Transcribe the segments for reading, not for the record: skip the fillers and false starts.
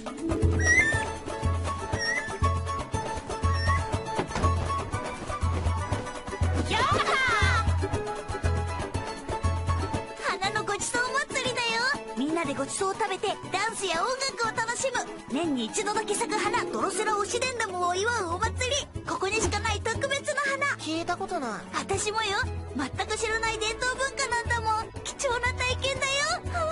や花のごちそう祭りだよ。みんなでごちそうを食べてダンスや音楽を楽しむ、年に一度だけ咲く花、ドロセラ推しデンダムを祝うお祭り。ここにしかない特別な花。 聞いたことない。 私もよ。全く知らない伝統文化なんだもん。貴重な体験だよ。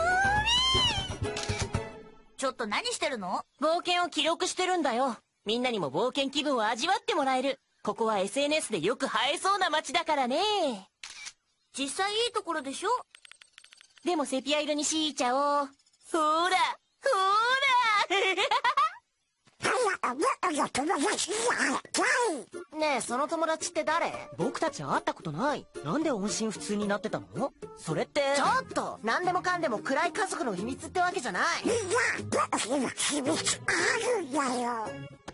ちょっと何してるの？ 冒険を記録してるんだよ。みんなにも冒険気分を味わってもらえる。ここは SNS でよく映えそうな街だからね。 実際いいところでしょ？ でもセピア色にしーちゃおう。ほーらほーらねえ、その友達って誰？ 僕たち会ったことない。なんで音信不通になってたの？それって。 ちょっと、何でもかんでも暗い家族の秘密ってわけじゃない。いや、秘密あるんだよ。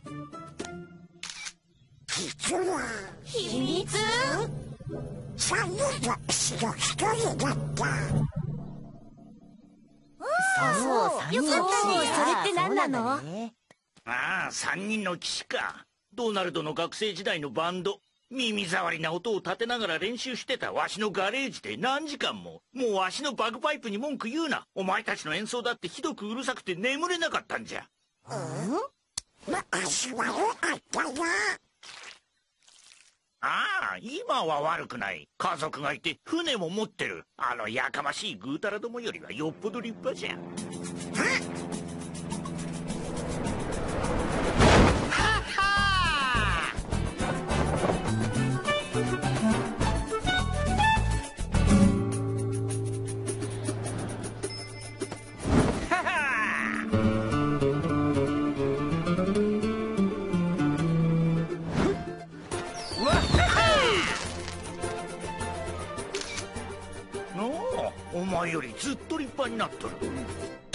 実は秘密 3人のうちの1人だった。 そうよかったね。それって何なの？ ああ、3人の騎士か。ドナルドの学生時代のバンド。耳障りな音を立てながら練習してたわしのガレージで何時間も。もうわしのバグパイプに文句言うな。お前たちの演奏だってひどくうるさくて眠れなかったんじゃ。 昔は良かったな。 ああ、今は悪くない。家族がいて船も持ってる。あのやかましいぐうたらどもよりはよっぽど立派じゃ。お前よりずっと立派になっとる。